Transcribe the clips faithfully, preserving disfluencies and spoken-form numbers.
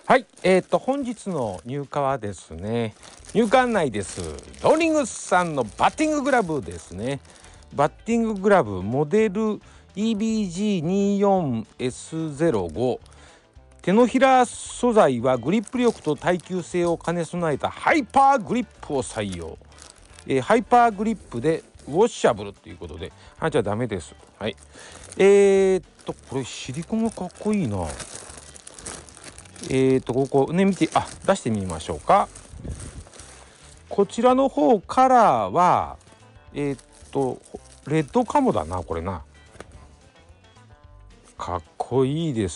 はい、えー、と本日の入荷はですね、入荷案内です。ローリングスさんのバッティンググラブですね。バッティンググラブモデル イービージーにじゅうよんエスゼロご、 手のひら素材はグリップ力と耐久性を兼ね備えたハイパーグリップを採用、えー、ハイパーグリップでウォッシャブルということで、はい、じゃあダメです。はい、えー、っとこれシリコンがかっこいいな。えーとここね見て、あ、出してみましょうか。こちらの方カラーはえー、っとレッドカモだな、これな。かっこいいです。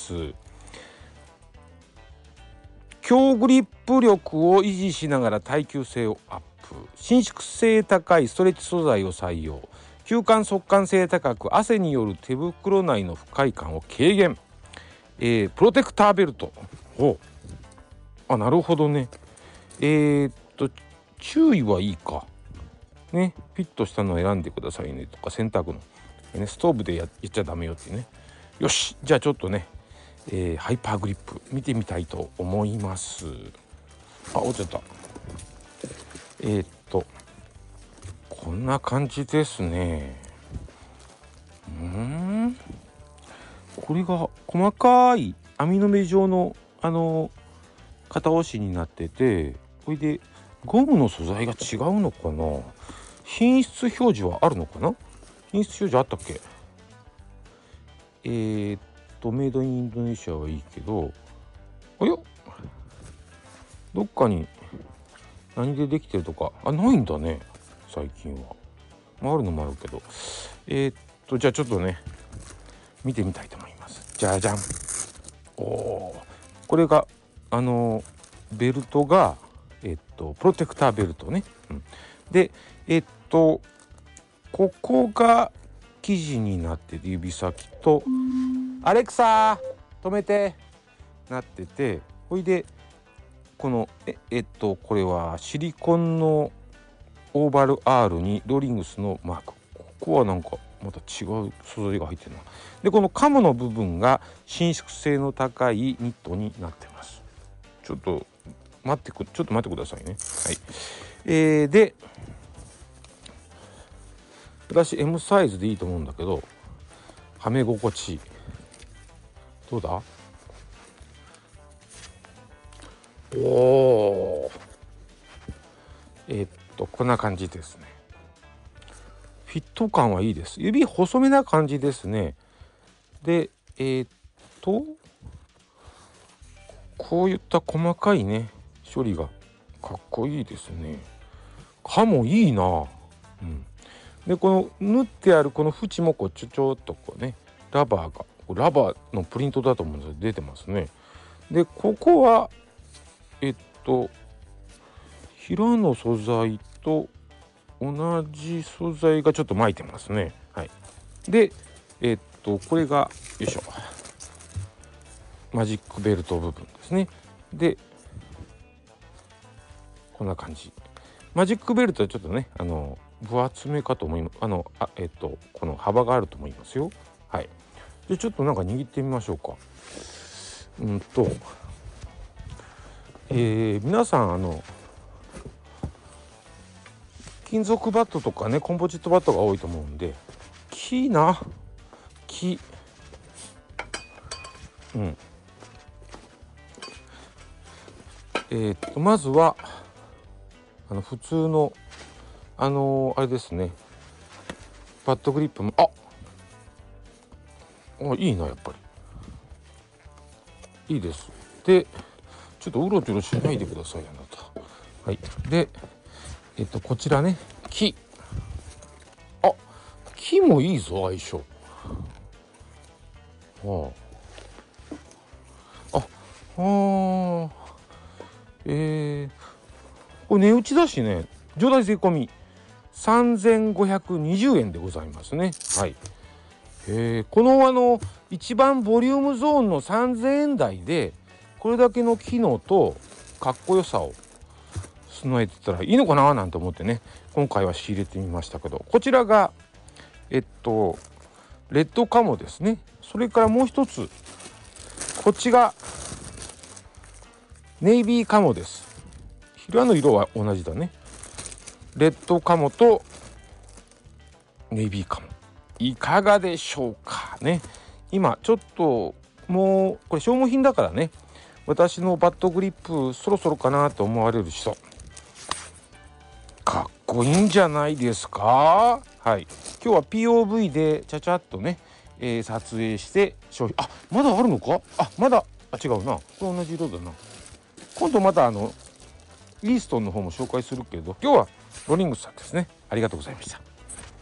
強グリップ力を維持しながら耐久性をアップ、伸縮性高いストレッチ素材を採用、吸汗速乾性高く汗による手袋内の不快感を軽減、えー、プロテクターベルト。おあ、なるほどね。えー、っと注意はいいかね、フィットしたのを選んでくださいねとか、洗濯の、ね、ストーブでやっちゃダメよってね。よし、じゃあちょっとね、えー、ハイパーグリップ見てみたいと思います。あ、落ちちゃった。えー、っとこんな感じですね。うーんこれが細かい網の目状のあの片押しになってて、これでゴムの素材が違うのかな。品質表示はあるのかな。品質表示あったっけ。えー、っとメイドインインドネシアはいいけど、あよどっかに何でできてるとか、あ、ないんだね最近は。まあ、あるのもあるけど、えー、っとじゃあちょっとね見てみたいと思います。じゃじゃん。おー、これがあのベルトがえっとプロテクターベルトね、うん、でえっとここが生地になってて、指先とアレクサ止めてなってて、ほいでこのええっとこれはシリコンのオーバル R にローリングスのマーク。ここはなんかまた違う素材が入ってるな。でこのカムの部分が伸縮性の高いニットになってます。ちょっと待ってくちょっと待ってくださいね。はい、えー、で私 エム サイズでいいと思うんだけど、はめ心地どうだ。おー、えー、っとこんな感じですね。フィット感はいいです。指細めな感じですね。でえー、っとこういった細かいね処理がかっこいいですね。刃もいいな。うん、でこの縫ってあるこの縁もこうちょちょっとこうねラバーがラバーのプリントだと思うんですけど出てますね。でここはえっと平の素材と同じ素材がちょっと巻いてますね。はい、でえっとこれがよいしょマジックベルト部分ですね。でこんな感じ。マジックベルトはちょっとねあの分厚めかと思います。あのあえっとこの幅があると思いますよ。はい。でちょっとなんか握ってみましょうか。うんと、えー、皆さんあの金属バットとかねコンポジットバットが多いと思うんで、木な木うんえー、っとまずはあの普通のあのー、あれですねバットグリップもああいいな、やっぱりいいです。でちょっとうろちょろしないでくださいあなた。はい。でえっとこちらね木、あ木もいいぞ相性。はあああえー、これ値打ちだしね、上代税込みさんぜんごひゃくにじゅうえんでございますね。はい。えー、このあの一番ボリュームゾーンのさんぜんえん台でこれだけの機能とかっこよさを備えてたらいいのかななんて思ってね今回は仕入れてみましたけど、こちらがえっとレッドカモですね。それからもう一つこっちがネイビーカモです。平の色は同じだね。レッドカモとネイビーカモいかがでしょうかね。今ちょっともうこれ消耗品だからね、私のバットグリップそろそろかなと思われる人、かっこいいんじゃないですか。はい、今日は ピーオーブイ でちゃちゃっとね、えー、撮影して商品、あ、まだあるのか、あ、まだ、あ、違うな、これ同じ色だな。今度またあのイーストンの方も紹介するけど、今日はロリングスさんですね。ありがとうございました。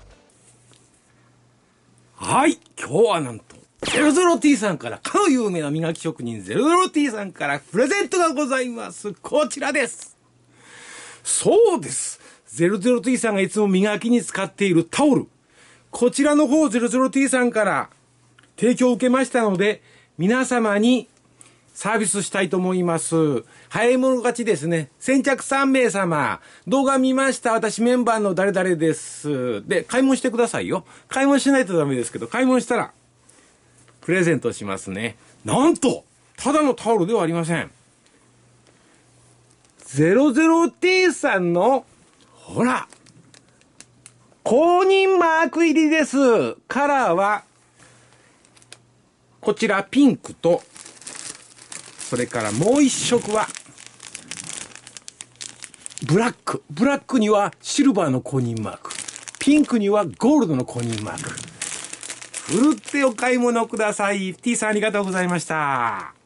はい、今日はなんとゼロゼロティー さんから、かの有名な磨き職人ゼロゼロティー さんからプレゼントがございます。こちらです。そうです、ゼロゼロティー さんがいつも磨きに使っているタオル、こちらの方 ゼロゼロティー さんから提供を受けましたので、皆様にサービスしたいと思います。早い者勝ちですね。先着さんめい様、動画見ました、私メンバーの誰々です。で、買い物してくださいよ。買い物しないとダメですけど、買い物したらプレゼントしますね。なんとただのタオルではありません。ゼロゼロティー さんのほら公認マーク入りです。カラーはこちらピンクと、それからもう一色はブラック。ブラックにはシルバーの公認マーク、ピンクにはゴールドの公認マーク。ふるってお買い物ください。 T さんありがとうございました。